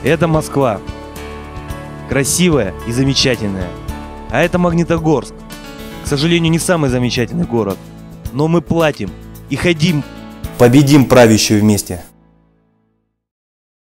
Это Москва. Красивая и замечательная. А это Магнитогорск. К сожалению, не самый замечательный город. Но мы платим и ходим. Победим правящую вместе!